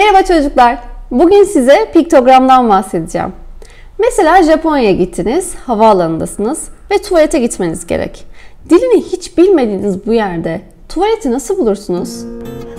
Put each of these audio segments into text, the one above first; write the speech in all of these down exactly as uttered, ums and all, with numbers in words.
Merhaba çocuklar. Bugün size piktogramdan bahsedeceğim. Mesela Japonya'ya gittiniz, havaalanındasınız ve tuvalete gitmeniz gerek. Dilini hiç bilmediğiniz bu yerde tuvaleti nasıl bulursunuz?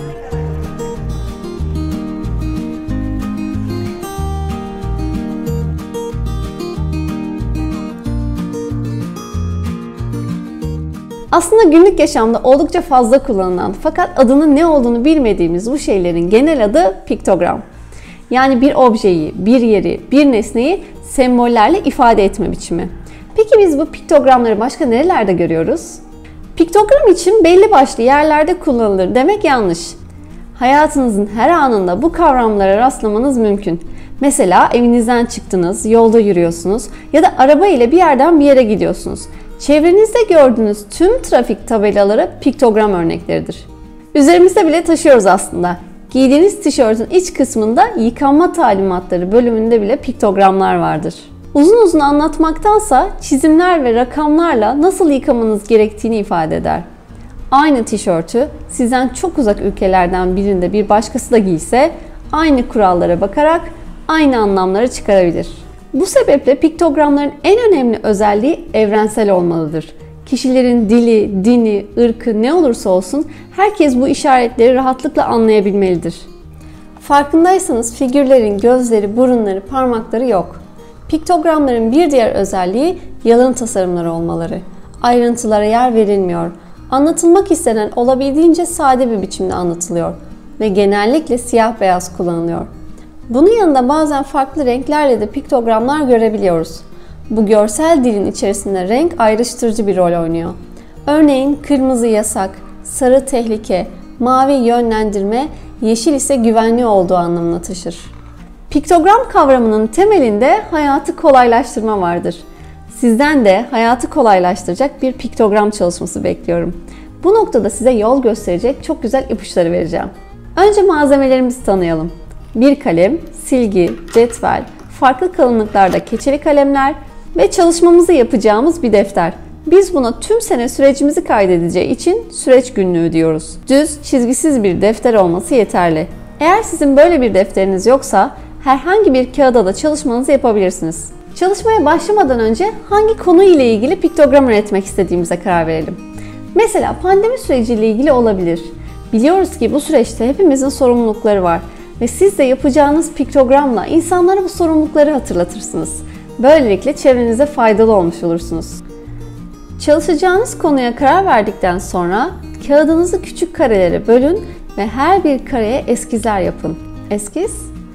Aslında günlük yaşamda oldukça fazla kullanılan fakat adının ne olduğunu bilmediğimiz bu şeylerin genel adı piktogram. Yani bir objeyi, bir yeri, bir nesneyi sembollerle ifade etme biçimi. Peki biz bu piktogramları başka nerelerde görüyoruz? Piktogram için belli başlı yerlerde kullanılır demek yanlış. Hayatınızın her anında bu kavramlara rastlamanız mümkün. Mesela evinizden çıktınız, yolda yürüyorsunuz ya da araba ile bir yerden bir yere gidiyorsunuz. Çevrenizde gördüğünüz tüm trafik tabelaları piktogram örnekleridir. Üzerimizde bile taşıyoruz aslında. Giydiğiniz tişörtün iç kısmında yıkanma talimatları bölümünde bile piktogramlar vardır. Uzun uzun anlatmaktansa çizimler ve rakamlarla nasıl yıkamanız gerektiğini ifade eder. Aynı tişörtü sizden çok uzak ülkelerden birinde bir başkası da giyse aynı kurallara bakarak aynı anlamları çıkarabilir. Bu sebeple piktogramların en önemli özelliği evrensel olmalıdır. Kişilerin dili, dini, ırkı ne olursa olsun herkes bu işaretleri rahatlıkla anlayabilmelidir. Farkındaysanız figürlerin gözleri, burunları, parmakları yok. Piktogramların bir diğer özelliği yalın tasarımları olmaları. Ayrıntılara yer verilmiyor. Anlatılmak istenen olabildiğince sade bir biçimde anlatılıyor ve genellikle siyah beyaz kullanılıyor. Bunun yanında bazen farklı renklerle de piktogramlar görebiliyoruz. Bu görsel dilin içerisinde renk ayrıştırıcı bir rol oynuyor. Örneğin kırmızı yasak, sarı tehlike, mavi yönlendirme, yeşil ise güvenli olduğu anlamına taşır. Piktogram kavramının temelinde hayatı kolaylaştırma vardır. Sizden de hayatı kolaylaştıracak bir piktogram çalışması bekliyorum. Bu noktada size yol gösterecek çok güzel ipuçları vereceğim. Önce malzemelerimizi tanıyalım. Bir kalem, silgi, cetvel, farklı kalınlıklarda keçeli kalemler ve çalışmamızı yapacağımız bir defter. Biz buna tüm sene sürecimizi kaydedeceği için süreç günlüğü diyoruz. Düz, çizgisiz bir defter olması yeterli. Eğer sizin böyle bir defteriniz yoksa herhangi bir kağıda da çalışmanızı yapabilirsiniz. Çalışmaya başlamadan önce hangi konu ile ilgili piktogram üretmek istediğimize karar verelim. Mesela pandemi süreciyle ilgili olabilir. Biliyoruz ki bu süreçte hepimizin sorumlulukları var. Ve siz de yapacağınız piktogramla insanlara bu sorumlulukları hatırlatırsınız. Böylelikle çevrenize faydalı olmuş olursunuz. Çalışacağınız konuya karar verdikten sonra kağıdınızı küçük karelere bölün ve her bir kareye eskizler yapın. Eskiz?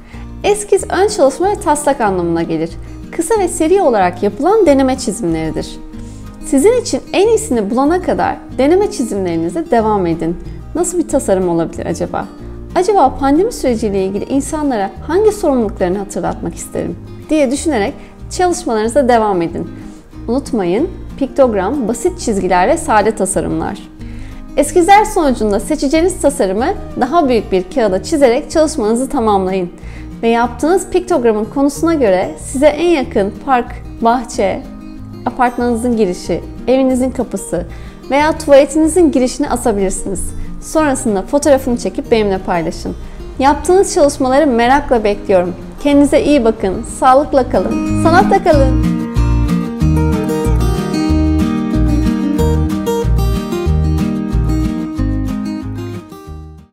Eskiz ön çalışma ve taslak anlamına gelir. Kısa ve seri olarak yapılan deneme çizimleridir. Sizin için en iyisini bulana kadar deneme çizimlerinize devam edin. Nasıl bir tasarım olabilir acaba? Acaba pandemi süreciyle ilgili insanlara hangi sorumluluklarını hatırlatmak isterim diye düşünerek çalışmalarınıza devam edin. Unutmayın, piktogram basit çizgilerle sade tasarımlar. Eskizler sonucunda seçeceğiniz tasarımı daha büyük bir kağıda çizerek çalışmanızı tamamlayın. Ve yaptığınız piktogramın konusuna göre size en yakın park, bahçe, apartmanınızın girişi, evinizin kapısı veya tuvaletinizin girişini asabilirsiniz. Sonrasında fotoğrafını çekip benimle paylaşın. Yaptığınız çalışmaları merakla bekliyorum. Kendinize iyi bakın, sağlıkla kalın, sanatla kalın.